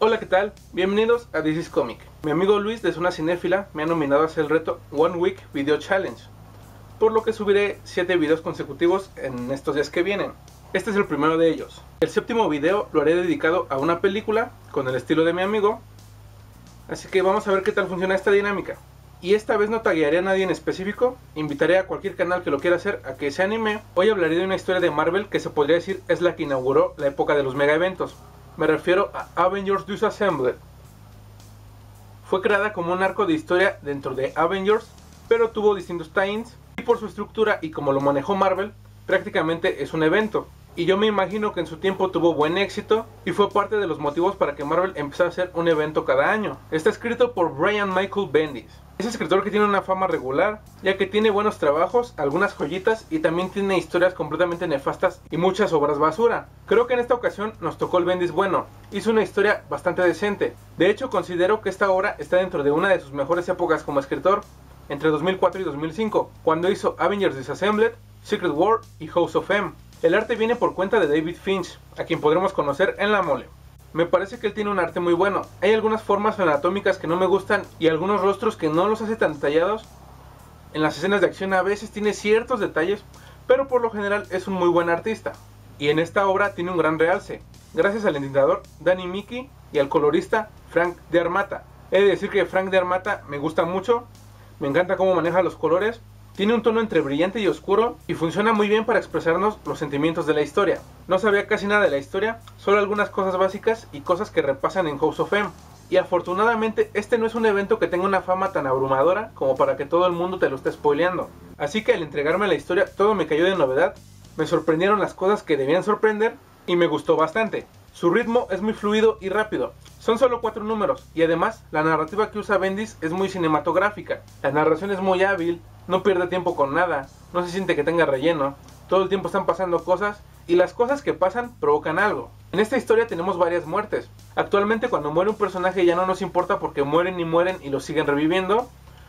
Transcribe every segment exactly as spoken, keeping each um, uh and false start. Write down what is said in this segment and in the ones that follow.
Hola, ¿qué tal? Bienvenidos a This is Comic. Mi amigo Luis de Zona Cinéfila me ha nominado a hacer el reto One Week Video Challenge, por lo que subiré siete videos consecutivos en estos días que vienen. Este es el primero de ellos. El séptimo video lo haré dedicado a una película con el estilo de mi amigo, así que vamos a ver qué tal funciona esta dinámica. Y esta vez no taguearé a nadie en específico, invitaré a cualquier canal que lo quiera hacer a que se anime. Hoy hablaré de una historia de Marvel que se podría decir es la que inauguró la época de los mega eventos. Me refiero a Avengers Disassembled. Fue creada como un arco de historia dentro de Avengers, pero tuvo distintos tie-ins, y por su estructura y como lo manejó Marvel, prácticamente es un evento. Y yo me imagino que en su tiempo tuvo buen éxito y fue parte de los motivos para que Marvel empezara a hacer un evento cada año. Está escrito por Brian Michael Bendis. Es escritor que tiene una fama regular, ya que tiene buenos trabajos, algunas joyitas y también tiene historias completamente nefastas y muchas obras basura. Creo que en esta ocasión nos tocó el Bendis bueno, hizo una historia bastante decente. De hecho, considero que esta obra está dentro de una de sus mejores épocas como escritor, entre dos mil cuatro y dos mil cinco, cuando hizo Avengers Disassembled, Secret War y House of M. El arte viene por cuenta de David Finch, a quien podremos conocer en La Mole. Me parece que él tiene un arte muy bueno. Hay algunas formas anatómicas que no me gustan y algunos rostros que no los hace tan detallados. En las escenas de acción a veces tiene ciertos detalles, pero por lo general es un muy buen artista. Y en esta obra tiene un gran realce, gracias al entintador Danny Miki y al colorista Frank D'Armata. He de decir que Frank D'Armata me gusta mucho, me encanta cómo maneja los colores. Tiene un tono entre brillante y oscuro y funciona muy bien para expresarnos los sentimientos de la historia. No sabía casi nada de la historia, solo algunas cosas básicas y cosas que repasan en House of M. Y afortunadamente este no es un evento que tenga una fama tan abrumadora como para que todo el mundo te lo esté spoileando. Así que al entregarme la historia todo me cayó de novedad, me sorprendieron las cosas que debían sorprender y me gustó bastante. Su ritmo es muy fluido y rápido. Son solo cuatro números y además la narrativa que usa Bendis es muy cinematográfica. La narración es muy hábil, no pierde tiempo con nada, no se siente que tenga relleno, todo el tiempo están pasando cosas y las cosas que pasan provocan algo. En esta historia tenemos varias muertes. Actualmente cuando muere un personaje ya no nos importa porque mueren y mueren y lo siguen reviviendo,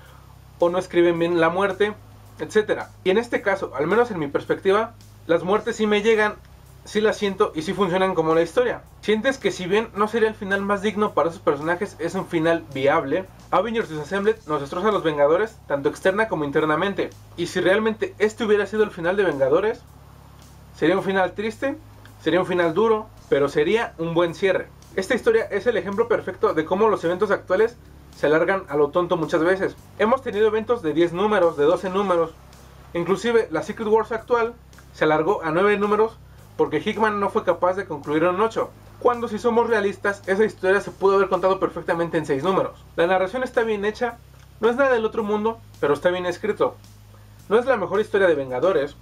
o no escriben bien la muerte, etcétera. Y en este caso, al menos en mi perspectiva, las muertes sí me llegan, sí las siento y sí funcionan como la historia. Sientes que si bien no sería el final más digno para esos personajes, es un final viable. Avengers Disassembled nos destroza a los Vengadores, tanto externa como internamente. Y si realmente este hubiera sido el final de Vengadores, sería un final triste, sería un final duro, pero sería un buen cierre. Esta historia es el ejemplo perfecto de cómo los eventos actuales se alargan a lo tonto muchas veces. Hemos tenido eventos de diez números, de doce números. Inclusive la Secret Wars actual se alargó a nueve números porque Hickman no fue capaz de concluir en ocho, cuando si somos realistas, esa historia se pudo haber contado perfectamente en seis números. La narración está bien hecha, no es nada del otro mundo, pero está bien escrito. No es la mejor historia de Vengadores,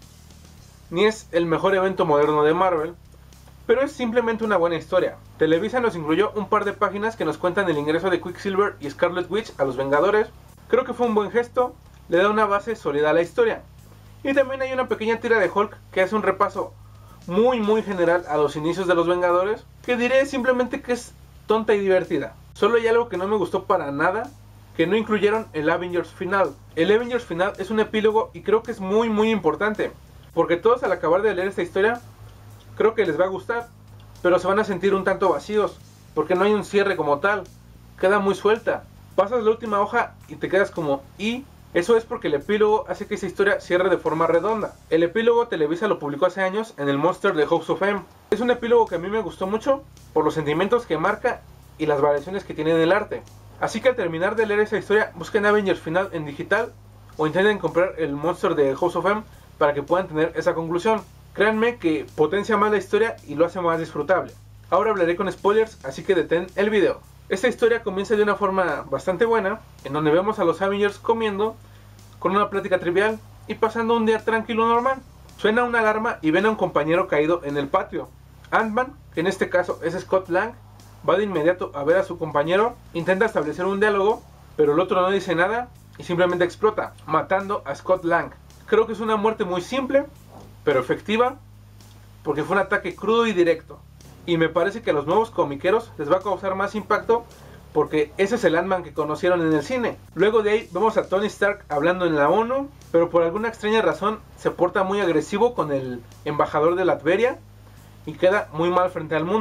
ni es el mejor evento moderno de Marvel, pero es simplemente una buena historia. Televisa nos incluyó un par de páginas que nos cuentan el ingreso de Quicksilver y Scarlet Witch a los Vengadores. Creo que fue un buen gesto, le da una base sólida a la historia. Y también hay una pequeña tira de Hulk que hace un repaso muy muy general a los inicios de los Vengadores, que diré simplemente que es tonta y divertida. Solo hay algo que no me gustó para nada, que no incluyeron el Avengers final. El Avengers final es un epílogo y creo que es muy muy importante, porque todos al acabar de leer esta historia, creo que les va a gustar, pero se van a sentir un tanto vacíos, porque no hay un cierre como tal, queda muy suelta. Pasas la última hoja y te quedas como ¿y? Eso es porque el epílogo hace que esa historia cierre de forma redonda. El epílogo Televisa lo publicó hace años en el Monster de House of M. Es un epílogo que a mí me gustó mucho por los sentimientos que marca y las variaciones que tiene en el arte. Así que al terminar de leer esa historia, busquen Avengers final en digital o intenten comprar el Monster de House of M para que puedan tener esa conclusión. Créanme que potencia más la historia y lo hace más disfrutable. Ahora hablaré con spoilers, así que detén el video. Esta historia comienza de una forma bastante buena, en donde vemos a los Avengers comiendo, con una plática trivial y pasando un día tranquilo normal. Suena una alarma y ven a un compañero caído en el patio. Ant-Man, que en este caso es Scott Lang, va de inmediato a ver a su compañero, intenta establecer un diálogo, pero el otro no dice nada y simplemente explota, matando a Scott Lang. Creo que es una muerte muy simple, pero efectiva, porque fue un ataque crudo y directo. Y me parece que a los nuevos comiqueros les va a causar más impacto porque ese es el Ant-Man que conocieron en el cine. Luego de ahí vemos a Tony Stark hablando en la ONU, pero por alguna extraña razón se porta muy agresivo con el embajador de Latveria y queda muy mal frente al mundo.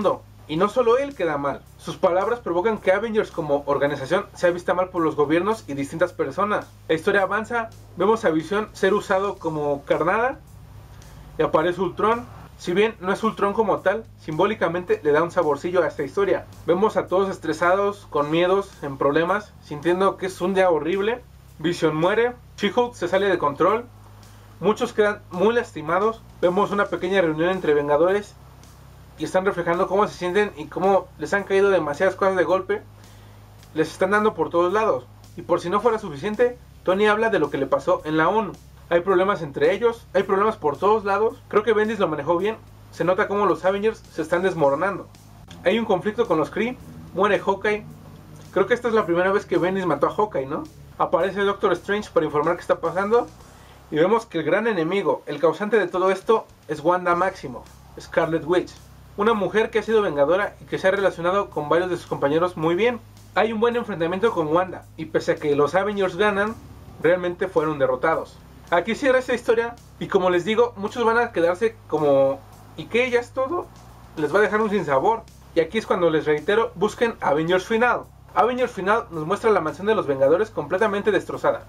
Y no solo él queda mal, sus palabras provocan que Avengers como organización sea vista mal por los gobiernos y distintas personas. La historia avanza, vemos a Visión ser usado como carnada y aparece Ultron. Si bien no es Ultron como tal, simbólicamente le da un saborcillo a esta historia. Vemos a todos estresados, con miedos, en problemas, sintiendo que es un día horrible. Vision muere, She-Hulk se sale de control, muchos quedan muy lastimados. Vemos una pequeña reunión entre Vengadores y están reflejando cómo se sienten y cómo les han caído demasiadas cosas de golpe. Les están dando por todos lados. Y por si no fuera suficiente, Tony habla de lo que le pasó en la ONU. Hay problemas entre ellos, hay problemas por todos lados. Creo que Bendis lo manejó bien. Se nota cómo los Avengers se están desmoronando. Hay un conflicto con los Kree, muere Hawkeye. Creo que esta es la primera vez que Bendis mató a Hawkeye, ¿no? Aparece Doctor Strange para informar qué está pasando. Y vemos que el gran enemigo, el causante de todo esto, es Wanda Maximoff, Scarlet Witch. Una mujer que ha sido vengadora y que se ha relacionado con varios de sus compañeros muy bien. Hay un buen enfrentamiento con Wanda, y pese a que los Avengers ganan, realmente fueron derrotados. Aquí cierra esta historia, y como les digo, muchos van a quedarse como ¿y qué? ¿Ya es todo? Les va a dejar un sinsabor. Y aquí es cuando les reitero, busquen Avengers Final. Avengers Final nos muestra la mansión de los Vengadores completamente destrozada.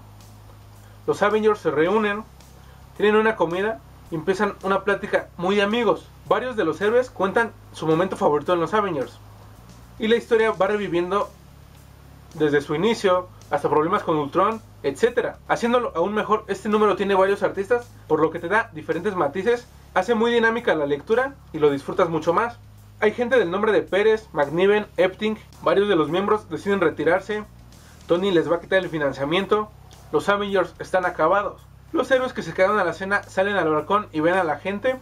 Los Avengers se reúnen, tienen una comida y empiezan una plática muy de amigos. Varios de los héroes cuentan su momento favorito en los Avengers. Y la historia va reviviendo desde su inicio hasta problemas con Ultron, etcétera. Haciéndolo aún mejor, este número tiene varios artistas, por lo que te da diferentes matices, hace muy dinámica la lectura y lo disfrutas mucho más. Hay gente del nombre de Pérez, McNiven, Epting, varios de los miembros deciden retirarse, Tony les va a quitar el financiamiento, los Avengers están acabados. Los héroes que se quedaron a la cena salen al balcón y ven a la gente.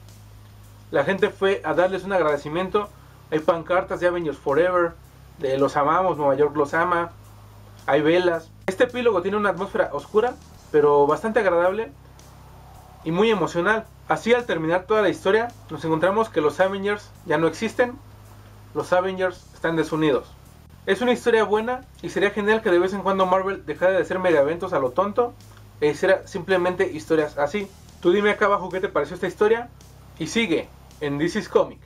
La gente fue a darles un agradecimiento. Hay pancartas de Avengers Forever, de los amamos, Nueva York los ama. Hay velas. Este epílogo tiene una atmósfera oscura, pero bastante agradable y muy emocional. Así, al terminar toda la historia, nos encontramos que los Avengers ya no existen. Los Avengers están desunidos. Es una historia buena y sería genial que de vez en cuando Marvel dejara de hacer mega eventos a lo tonto e hiciera simplemente historias así. Tú dime acá abajo qué te pareció esta historia y sigue en This is Comic.